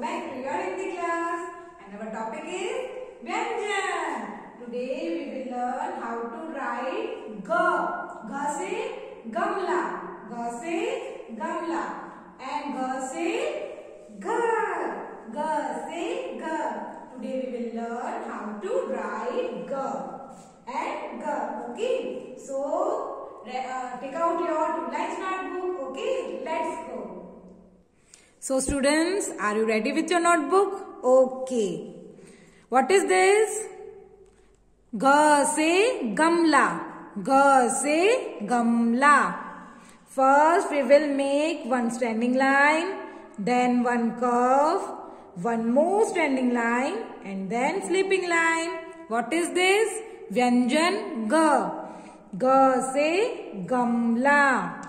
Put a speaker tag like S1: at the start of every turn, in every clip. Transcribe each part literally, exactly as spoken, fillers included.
S1: Connect to your Hindi class, and our topic is Vyanjan. Today we will learn how to write G. G से गमला, G से गमला, and G से घर, G से घर. Today we will learn how to write G and G. Okay, so uh, take out your two lines notebook. Okay, let's go. So students, are you ready with your notebook? Okay. What is this? G से गमला, G से गमला. First we will make one standing line, then one curve, one more standing line, and then sleeping line. What is this? Vyanjan G. G से गमला,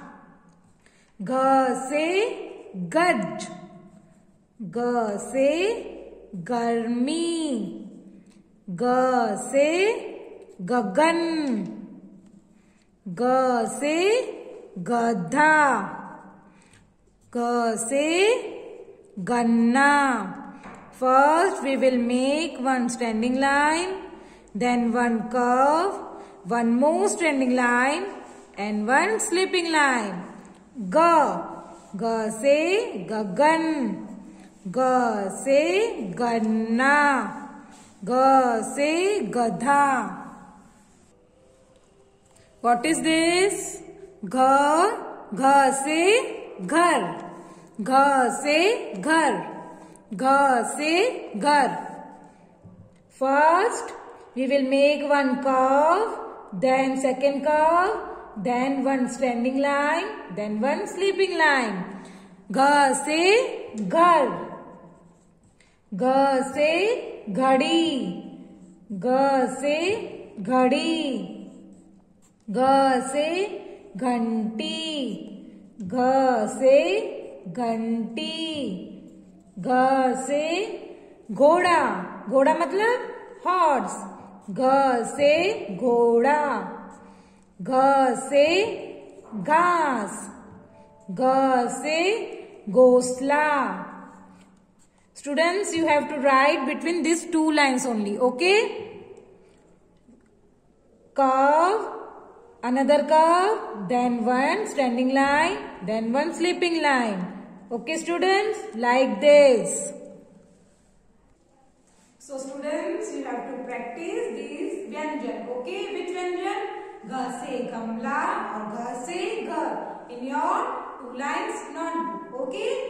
S1: G से गज, G से गर्मी, G से गगन, G से गधा, G से गन्ना. First we will make one standing line, then one curve, one more standing line, and one sleeping line. G. G से गगन, G से गन्ना, G से गधा. What is this? G. G से घर, G से घर, G से घर. First we will make one curve, then second curve, then one standing line, then one sleeping line. G से घर, G से घड़ी, G से घड़ी, G से घंटी, G से घंटी, G से घोड़ा, घोड़ा मतलब हॉर्स, G से घोड़ा, G से घास, G से घोंसला. Students, you have to write between these two lines only. Okay? Curve, another curve, then one standing line, then one sleeping line. Okay, students? Like this. So, students, you have to practice these Vyanjan. Okay? Which Vyanjan? G से गमला और G से घर in your two lines notebook. Okay?